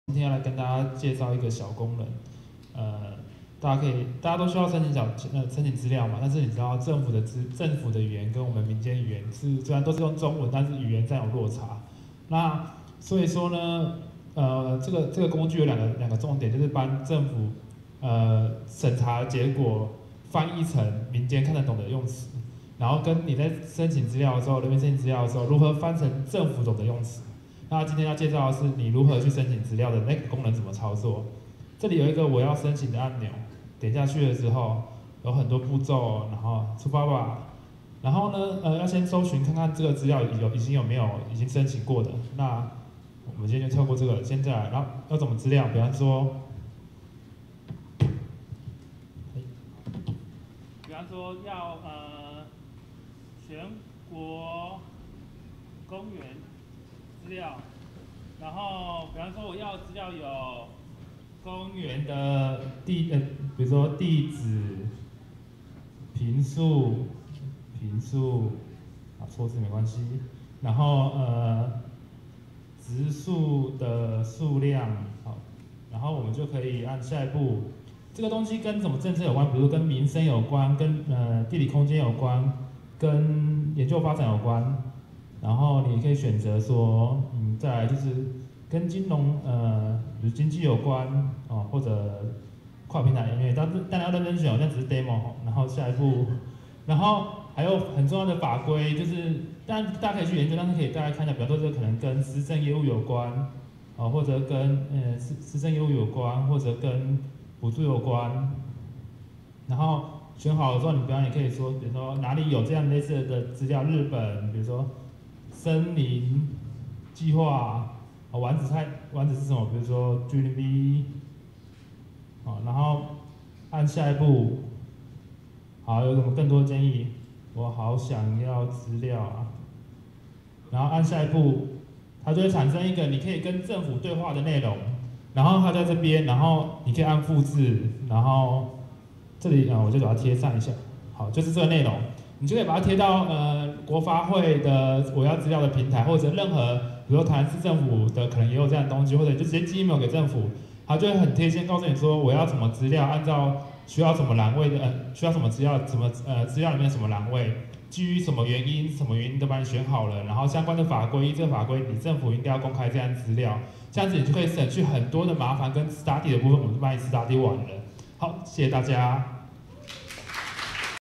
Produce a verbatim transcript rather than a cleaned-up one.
今天要来跟大家介绍一个小功能，呃，大家可以，大家都需要申请小呃申请资料嘛，但是你知道政府的资政府的语言跟我们民间语言是虽然都是用中文，但是语言上有落差。那所以说呢，呃，这个这个工具有两个两个重点，就是帮政府呃审查结果翻译成民间看得懂的用词，然后跟你在申请资料的时候，人民申请资料的时候，如何翻成政府懂的用词。那今天要介绍的是你如何去申请资料的那个功能怎么操作。这里有一个我要申请的按钮，点下去的时候有很多步骤，然后出发吧。然后呢，呃，要先搜寻看看这个资料有已经有没有已经申请过的。那我们今天就跳过这个，现在，然后要怎么资料？比方说， 比方说要呃全国公园资料，然后比方说我要的资料有公园的地呃，比如说地址、坪数、坪数，啊错字没关系。然后呃，植树的数量，好，然后我们就可以按下一步。这个东西跟什么政策有关？比如跟民生有关，跟呃地理空间有关，跟研究发展有关。然后你可以选择说，嗯，再来就是跟金融呃，比如经济有关哦，或者跨平台音乐，但是大家要认真选，那只是 demo。然后下一步，然后还有很重要的法规，就是当然大家可以去研究，但是可以大家看一下，比方说这可能跟施政业务有关，啊，或者跟呃施施政业务有关，或者跟补助有关。然后选好了之后，你比方也可以说，比如说哪里有这样类似的资料，日本，比如说森林计划，啊，丸子菜，丸子是什么？比如说 G N B， 好，然后按下一步，好，有什么更多建议？我好想要资料啊，然后按下一步，它就会产生一个你可以跟政府对话的内容，然后它在这边，然后你可以按复制，然后这里啊，我就把它贴上一下，好，就是这个内容。你就可以把它贴到呃国发会的我要资料的平台，或者任何比如说台南市政府的可能也有这样的东西，或者就直接寄 email 给政府，它就会很贴心告诉你说我要什么资料，按照需要什么栏位的呃需要什么资料，什么呃资料里面什么栏位，基于什么原因什么原因都帮你选好了，然后相关的法规，这个法规你政府应该要公开这样资料，这样子你就可以省去很多的麻烦跟 study 的部分，我们就帮你 study 完了。好，谢谢大家。